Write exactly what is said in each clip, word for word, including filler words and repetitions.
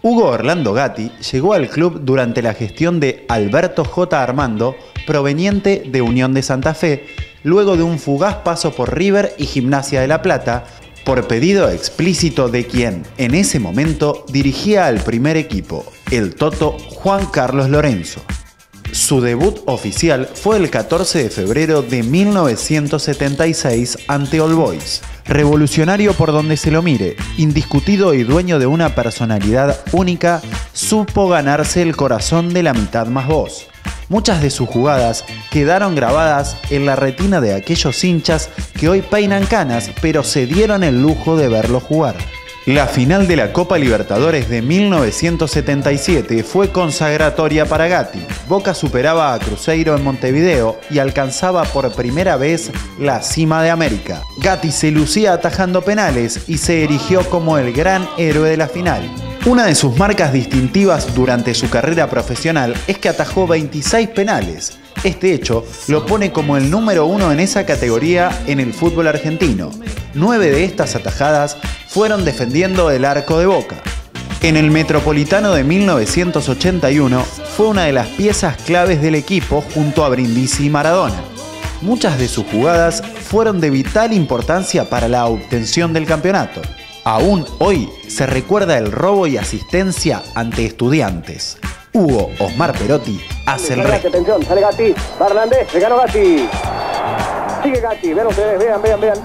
Hugo Orlando Gatti llegó al club durante la gestión de Alberto J. Armando, proveniente de Unión de Santa Fe, luego de un fugaz paso por River y Gimnasia de La Plata, por pedido explícito de quien, en ese momento, dirigía al primer equipo, el Toto Juan Carlos Lorenzo. Su debut oficial fue el catorce de febrero de mil novecientos setenta y seis ante All Boys. Revolucionario por donde se lo mire, indiscutido y dueño de una personalidad única, supo ganarse el corazón de la mitad más voz. Muchas de sus jugadas quedaron grabadas en la retina de aquellos hinchas que hoy peinan canas, pero se dieron el lujo de verlo jugar. La final de la Copa Libertadores de mil novecientos setenta y siete fue consagratoria para Gatti. Boca superaba a Cruzeiro en Montevideo y alcanzaba por primera vez la cima de América. Gatti se lucía atajando penales y se erigió como el gran héroe de la final. Una de sus marcas distintivas durante su carrera profesional es que atajó veintiséis penales. Este hecho lo pone como el número uno en esa categoría en el fútbol argentino. Nueve de estas atajadas fueron defendiendo el arco de Boca. En el Metropolitano de mil novecientos ochenta y uno fue una de las piezas claves del equipo junto a Brindisi y Maradona. Muchas de sus jugadas fueron de vital importancia para la obtención del campeonato. Aún hoy se recuerda el robo y asistencia ante Estudiantes. Hugo Osmar Perotti hace el resto. Atención, sale Gatti, va Hernández, le ganó Gatti. Sigue Gatti, vean ustedes, vean, vean, vean.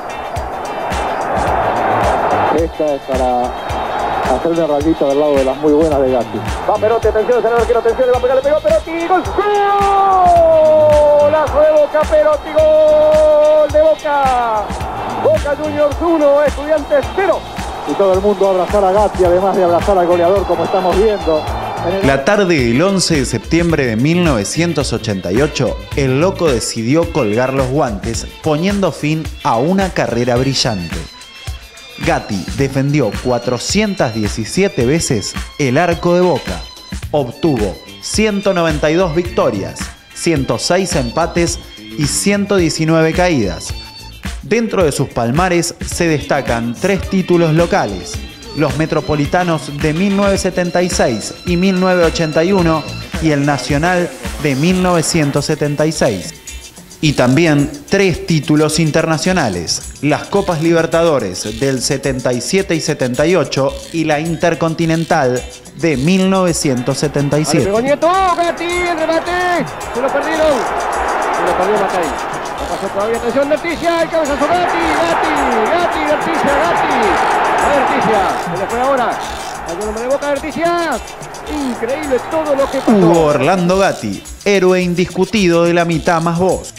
Esta es para hacerle una rayita del lado de las muy buenas de Gatti. Va Perotti, atención, sale el arquero, atención, le va a pegar, le pegó Perotti, gol. ¡Golazo de Boca, Perotti, gol de Boca! Boca Juniors uno, Estudiantes cero. Y todo el mundo a abrazar a Gatti, además de abrazar al goleador, como estamos viendo. La tarde del once de septiembre de mil novecientos ochenta y ocho, el loco decidió colgar los guantes, poniendo fin a una carrera brillante. Gatti defendió cuatrocientas diecisiete veces el arco de Boca, obtuvo ciento noventa y dos victorias, ciento seis empates y ciento diecinueve caídas. Dentro de sus palmares se destacan tres títulos locales, los Metropolitanos de mil novecientos setenta y seis y mil novecientos ochenta y uno y el Nacional de mil novecientos setenta y seis. Y también tres títulos internacionales, las Copas Libertadores del setenta y siete y setenta y ocho y la Intercontinental de mil novecientos setenta y siete. ¡Pegó Nieto! ¡Gatti! ¡El remate! ¡Se lo perdieron! Se lo perdió Matei. No pasó todavía, atención, Verticia, el cabezazo Gatti, Gatti, Gatti, Verticia, Gatti. A Verticia, se le fue ahora. Hay un hombre de Boca, Verticia. Increíble todo lo que pasó. Hugo Orlando Gatti, héroe indiscutido de la mitad más voz.